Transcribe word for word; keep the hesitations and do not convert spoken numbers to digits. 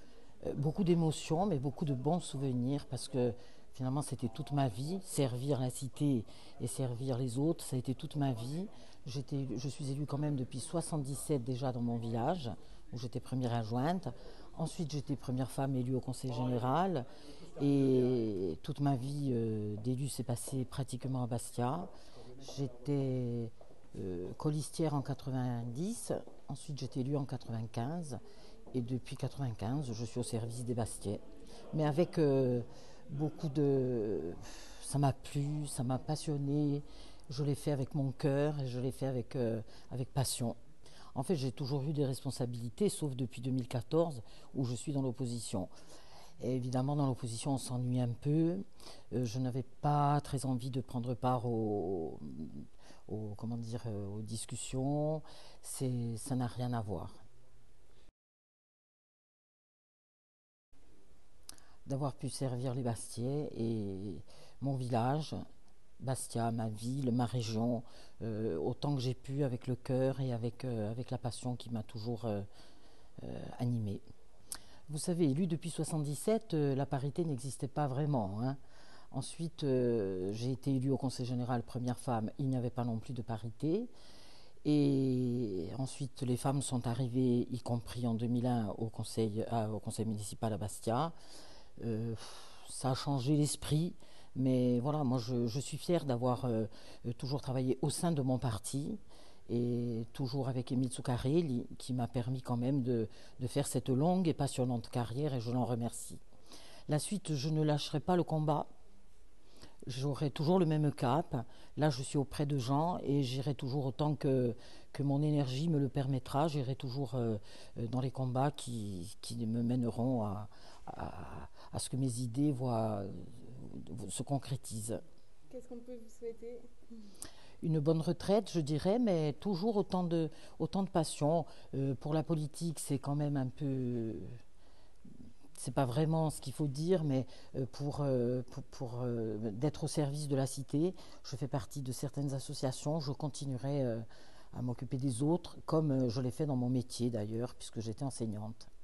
Euh, beaucoup d'émotions, mais beaucoup de bons souvenirs parce que finalement c'était toute ma vie. Servir la cité et servir les autres, ça a été toute ma vie. J'étais, je suis élue quand même depuis soixante-dix-sept déjà dans mon village où j'étais première adjointe. Ensuite j'étais première femme élue au conseil général et toute ma vie euh, d'élue s'est passée pratiquement à Bastia. J'étais euh, colistière en quatre-vingt-dix, ensuite j'étais élue en quatre-vingt-quinze et depuis quatre-vingt-quinze je suis au service des Bastiais. Mais avec euh, beaucoup de... Ça m'a plu, ça m'a passionné, je l'ai fait avec mon cœur et je l'ai fait avec, euh, avec passion. En fait, j'ai toujours eu des responsabilités, sauf depuis deux mille quatorze où je suis dans l'opposition. Et évidemment, dans l'opposition, on s'ennuie un peu. Euh, je n'avais pas très envie de prendre part aux, aux, comment dire, euh, aux discussions. C'est, ça n'a rien à voir. D'avoir pu servir les Bastiais et mon village, Bastia, ma ville, ma région, euh, autant que j'ai pu avec le cœur et avec, euh, avec la passion qui m'a toujours euh, euh, animée. Vous savez, élu depuis soixante-dix-sept, euh, la parité n'existait pas vraiment, hein. Ensuite, euh, j'ai été élue au Conseil général première femme, il n'y avait pas non plus de parité. Et ensuite, les femmes sont arrivées, y compris en deux mille un, au conseil, à- au conseil municipal à Bastia. Euh, Ça a changé l'esprit, mais voilà, moi je, je suis fière d'avoir euh, toujours travaillé au sein de mon parti et toujours avec Émile Soukaré, qui m'a permis quand même de, de faire cette longue et passionnante carrière et je l'en remercie. La suite, je ne lâcherai pas le combat. J'aurai toujours le même cap. Là, je suis auprès de gens et j'irai toujours autant que, que mon énergie me le permettra. J'irai toujours euh, dans les combats qui, qui me mèneront à, à, à ce que mes idées voient, se concrétisent. Qu'est-ce qu'on peut vous souhaiter? Une bonne retraite, je dirais, mais toujours autant de, autant de passion. Euh, pour la politique, c'est quand même un peu... C'est pas vraiment ce qu'il faut dire, mais euh, pour, euh, pour, pour euh, d'être au service de la cité, je fais partie de certaines associations, je continuerai euh, à m'occuper des autres, comme euh, je l'ai fait dans mon métier d'ailleurs, puisque j'étais enseignante.